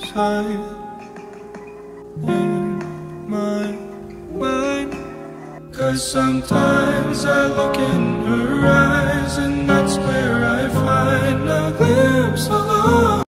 time in my mind. 'Cause sometimes I look in her eyes and